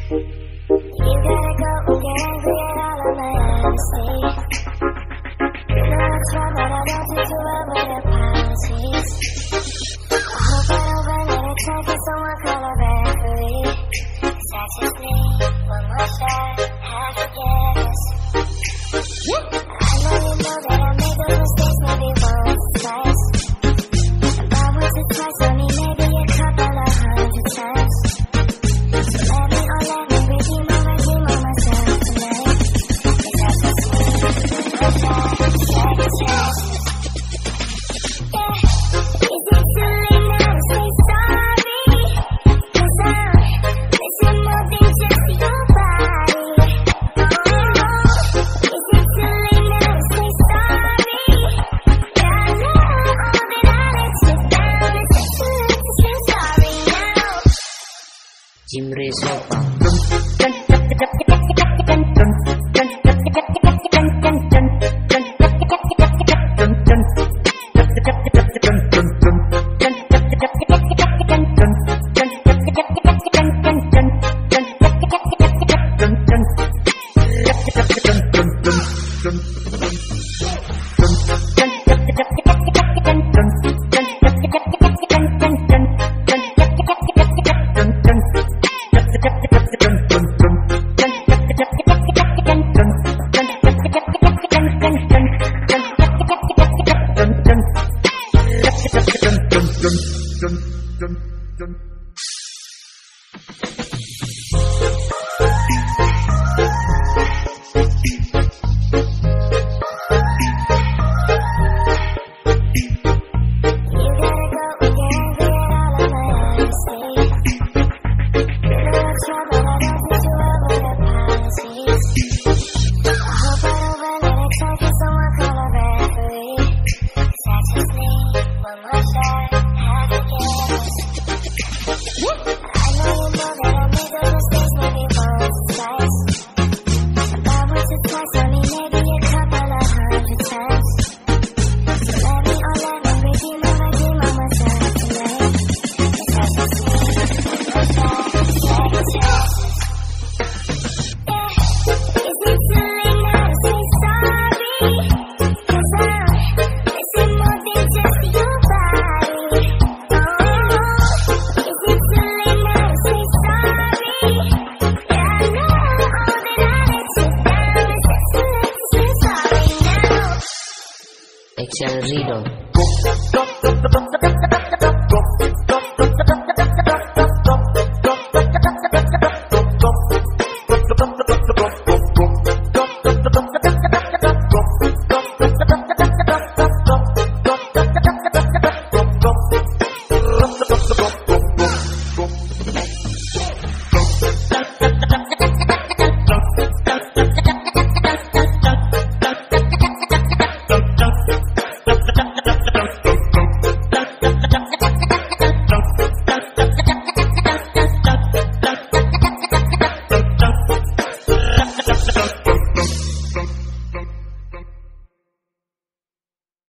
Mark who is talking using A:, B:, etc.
A: You gotta go and get angry at all of my honesty. You know I try, but I don't do too well with apologies. I hope I don't run out of time for someone call a referee. 'Cause I just need one more shot, have forgiveness. I know you know that I made those mistakes maybe once or twice. About once or twice, I mean maybe a couple of 100 times. So let me redeem on myself tonight. 'Cause I just need one shot, second chance. Yeah, is it too late now to say sorry? 'Cause I'm missing more than just your body. Oh, is it too late now to say sorry? Yeah, I know that I let you down. Is it too late to say sorry now?
B: Jimre Sopa. Excel Zero.